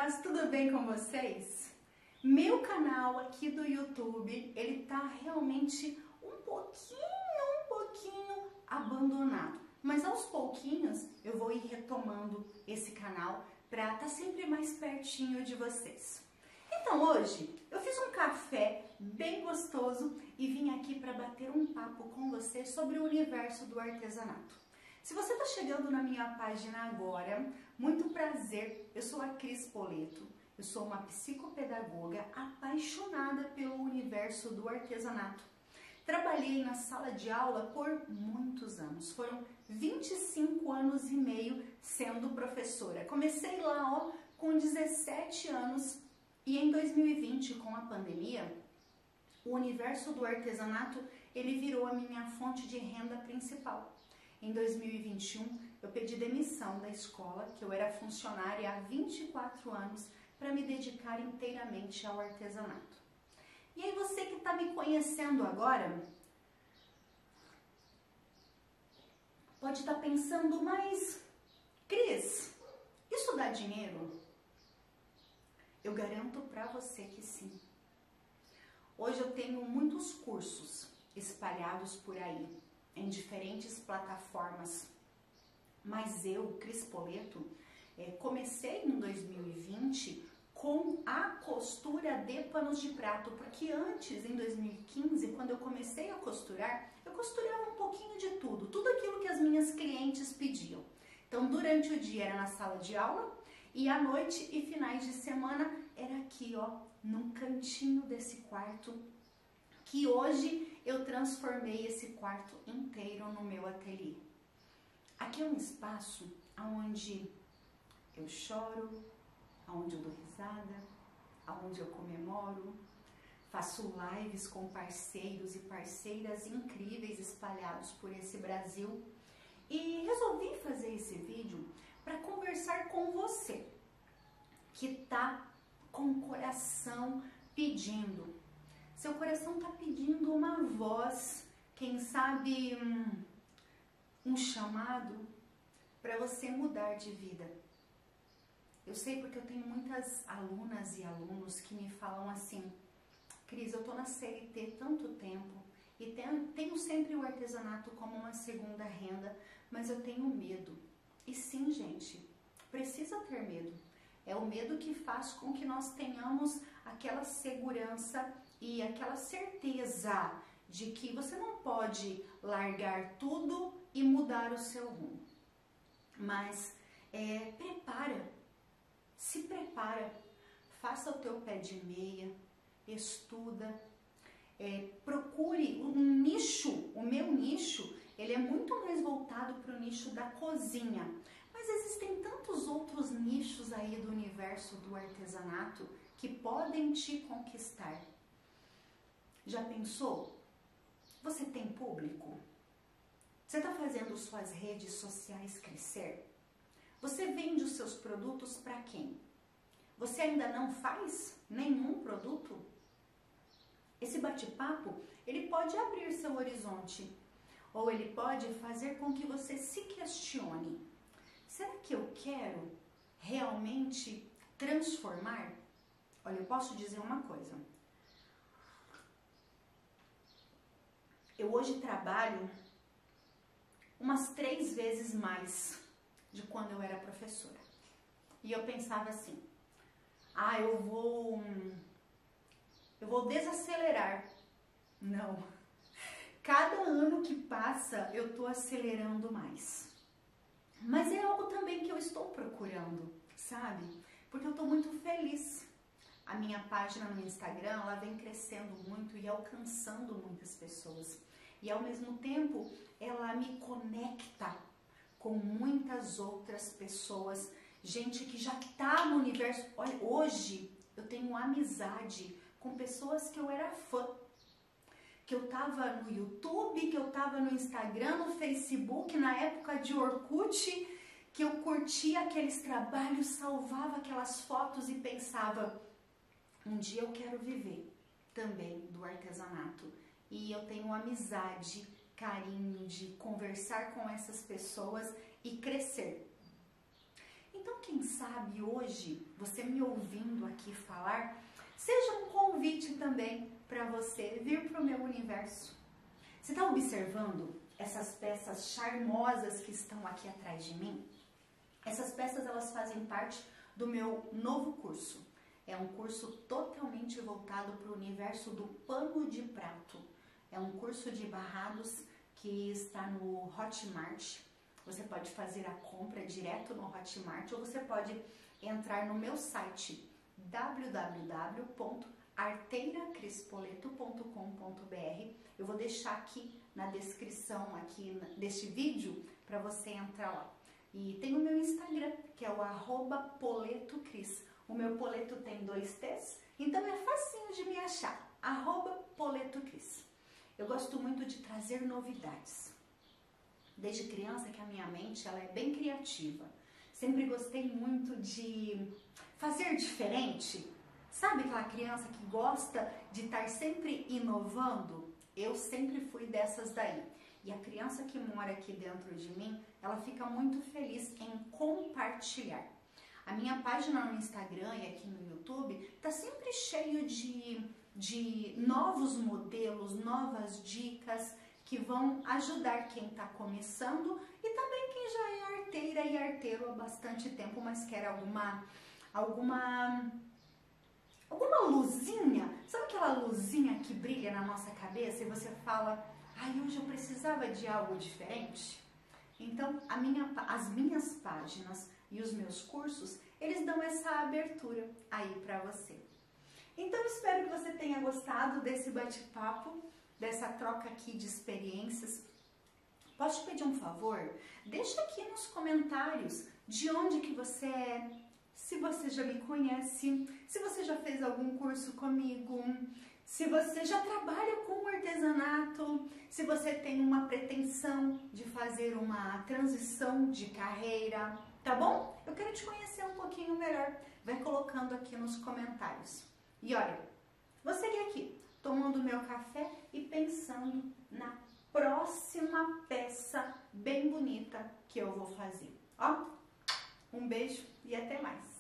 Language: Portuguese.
meninas, tudo bem com vocês? Meu canal aqui do YouTube, ele tá realmente um pouquinho abandonado. Mas aos pouquinhos eu vou ir retomando esse canal para estar sempre mais pertinho de vocês. Então hoje eu fiz um café bem gostoso e vim aqui para bater um papo com você sobre o universo do artesanato. Se você está chegando na minha página agora, muito prazer, eu sou a Cris Poleto, eu sou uma psicopedagoga apaixonada pelo universo do artesanato. Trabalhei na sala de aula por muitos anos, foram 25 anos e meio sendo professora. Comecei lá com 17 anos e em 2020, com a pandemia, o universo do artesanato ele virou a minha fonte de renda principal. Em 2021, eu pedi demissão da escola, que eu era funcionária há 24 anos, para me dedicar inteiramente ao artesanato. E aí você que está me conhecendo agora, pode estar pensando, mas Cris, isso dá dinheiro? Eu garanto para você que sim. Hoje eu tenho muitos cursos espalhados por aí, em diferentes plataformas, mas eu, Cris Poleto, comecei em 2020 com a costura de panos de prato, porque antes, em 2015, quando eu comecei a costurar, eu costurava um pouquinho de tudo aquilo que as minhas clientes pediam. Então, durante o dia era na sala de aula e à noite e finais de semana era aqui, num cantinho desse quarto, que hoje eu transformei esse quarto inteiro no meu ateliê. Aqui é um espaço onde eu choro, onde eu dou risada, onde eu comemoro, faço lives com parceiros e parceiras incríveis espalhados por esse Brasil e resolvi fazer esse vídeo para conversar com você que tá com o coração pedindo. Seu coração está pedindo uma voz, quem sabe um chamado para você mudar de vida. Eu sei porque eu tenho muitas alunas e alunos que me falam assim, Cris, eu estou na CLT tanto tempo e tenho sempre o artesanato como uma segunda renda, mas eu tenho medo. E sim, gente, precisa ter medo. É o medo que faz com que nós tenhamos aquela segurança e aquela certeza de que você não pode largar tudo e mudar o seu rumo. Mas se prepara, faça o teu pé de meia, estuda, procure um nicho. O meu nicho, ele é muito mais voltado para o nicho da cozinha, mas existem tantos outros nichos aí do universo do artesanato que podem te conquistar. Já pensou? Você tem público? Você está fazendo suas redes sociais crescer? Você vende os seus produtos para quem? Você ainda não faz nenhum produto? Esse bate-papo, ele pode abrir seu horizonte, ou ele pode fazer com que você se questione. Será que eu quero realmente transformar? Olha, eu posso dizer uma coisa. Eu hoje trabalho umas 3 vezes mais de quando eu era professora. E eu pensava assim, eu vou desacelerar. Não. Cada ano que passa, eu estou acelerando mais. Mas é algo também que eu estou procurando, sabe? Porque eu estou muito feliz. A minha página no Instagram, ela vem crescendo muito e alcançando muitas pessoas. E ao mesmo tempo, ela me conecta com muitas outras pessoas, gente que já está no universo. Olha, hoje eu tenho amizade com pessoas que eu era fã, que eu estava no YouTube, que eu estava no Instagram, no Facebook, na época de Orkut, que eu curtia aqueles trabalhos, salvava aquelas fotos e pensava, um dia eu quero viver também do artesanato. E eu tenho amizade, carinho de conversar com essas pessoas e crescer. Então, quem sabe hoje, você me ouvindo, ouvindo aqui falar, seja um convite também para você vir para o meu universo. Você está observando essas peças charmosas que estão aqui atrás de mim? Essas peças, elas fazem parte do meu novo curso. É um curso totalmente voltado para o universo do pano de prato. É um curso de barrados que está no Hotmart. Você pode fazer a compra direto no Hotmart ou você pode entrar no meu site www.arteiracrispoleto.com.br. Eu vou deixar aqui na descrição aqui deste vídeo para você entrar lá. E tem o meu Instagram, que é o @poletocris. O meu poleto tem 2 T's, então é facinho de me achar, @poletocris. Eu gosto muito de trazer novidades. Desde criança que a minha mente ela é bem criativa. Sempre gostei muito de fazer diferente. Sabe aquela criança que gosta de estar sempre inovando? Eu sempre fui dessas daí. E a criança que mora aqui dentro de mim, ela fica muito feliz em compartilhar. A minha página no Instagram e aqui no YouTube está sempre cheio de novos modelos, novas dicas que vão ajudar quem está começando e também quem já é arteira e arteiro há bastante tempo, mas quer alguma luzinha. Sabe aquela luzinha que brilha na nossa cabeça e você fala, ai, hoje eu precisava de algo diferente? Então, as minhas páginas e os meus cursos, eles dão essa abertura aí para você. Então, espero que você tenha gostado desse bate-papo, dessa troca aqui de experiências. Posso te pedir um favor? Deixa aqui nos comentários de onde que você é, se você já me conhece, se você já fez algum curso comigo, se você já trabalha com artesanato, se você tem uma pretensão de fazer uma transição de carreira, tá bom? Eu quero te conhecer um pouquinho melhor. Vai colocando aqui nos comentários. E olha, vou seguir aqui, tomando meu café e pensando na próxima peça bem bonita que eu vou fazer. Ó, um beijo e até mais.